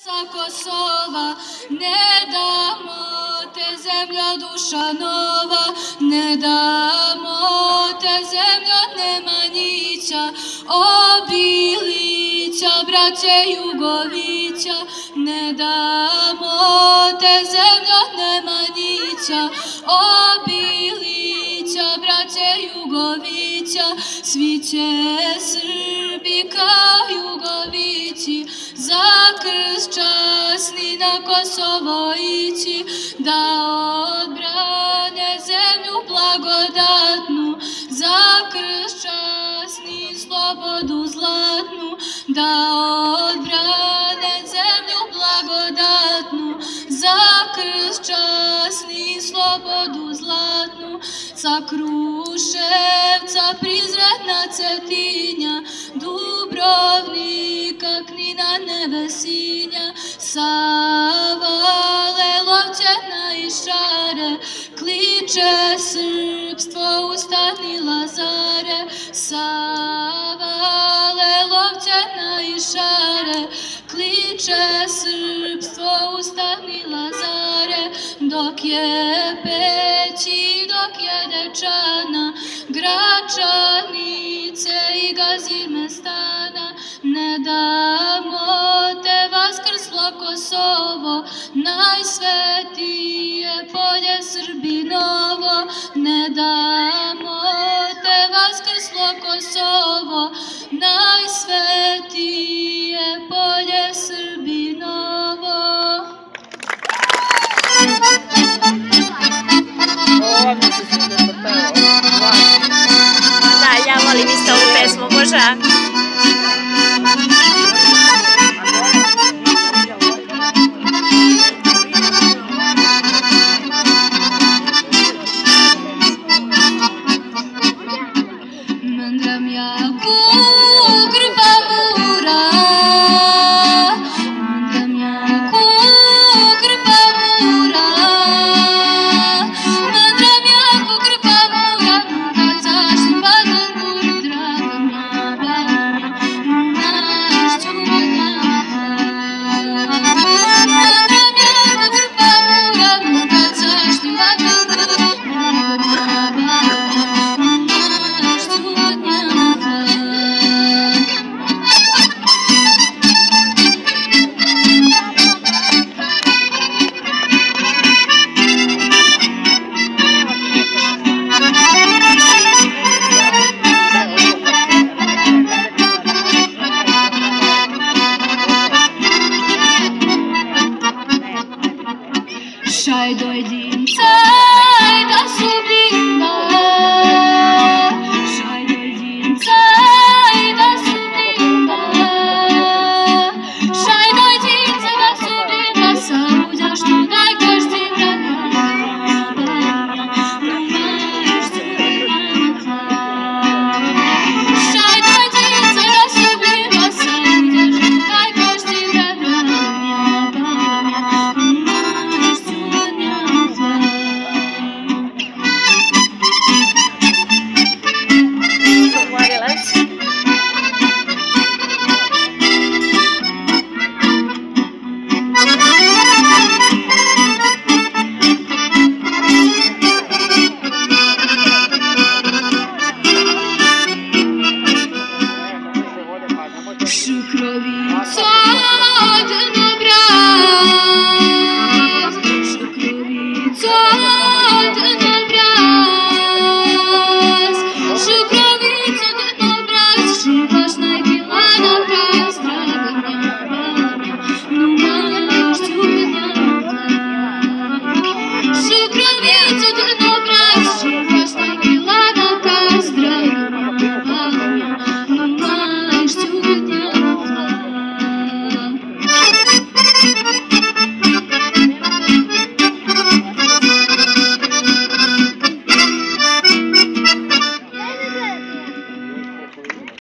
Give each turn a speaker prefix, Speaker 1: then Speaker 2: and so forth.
Speaker 1: Sa Kosova ne damo te, zemljo duša nova, ne damo te, zemljo Nemanjića, Obilića, braće Jugovića, ne damo te, zemljo Nemanjića, Obilića, braće Jugovića, svi će Srbi kao Jugovići za krst časni na Kosovo ići, da odbrane zemlju blagodatnu, za krst časni slobodu zlatnu, da odbrane zemlju blagodatnu, za krst časni slobodu zlatnu. Sa Kruševca, Prizrena, Cetinja, Dubrovnika, Knina, Nevesinja, sa Lelovćana i Šare, kliče srpstvo, ustani Lazare, sa Lelovćana i Šare, kliče srpstvo, ustani Lazare, dok je Peći, dok je Dečana, Gračanice i Gazimestana, ne damo te, vaskrslo Kosovo, najsvetije polje Srbinovo, ne damo te, vaskrslo Kosovo, najsvetije polje Srbinovo.
Speaker 2: Da, ja volim isto ovu pesmu, Boža.
Speaker 1: Mendram jako grba mura, mendram jako grba mura, mendram jako grba mura, kad zašli badan mur, draga mja, naš čuvanja. Mendram jako grba mura, kad zašli badan mur, draga mja, naš čuvanja. Šaj dojdinca da subimba, šaj dojdinca da subimba, šaj dojdinca da subimba, sa uđaštu daj každi vrata, šaj dojdinca da subimba, sa uđaštu daj každi vrata. Šukrovica Dnobraz, Šukrovica Dnobraz, Šukrovica Dnobraz, živaš najbila nakaz, draga mja, no maš čuvanja. Šukrovica Dnobraz,